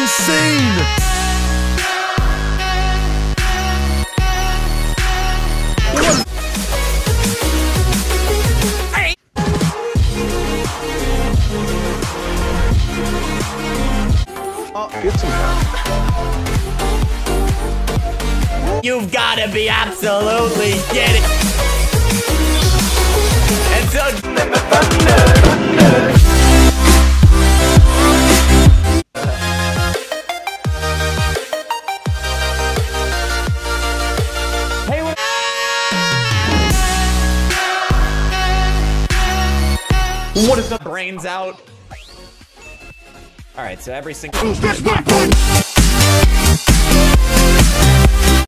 insane! Get some help. You've gotta be absolutely kidding. And so hey, what if the brains out? All right, so every single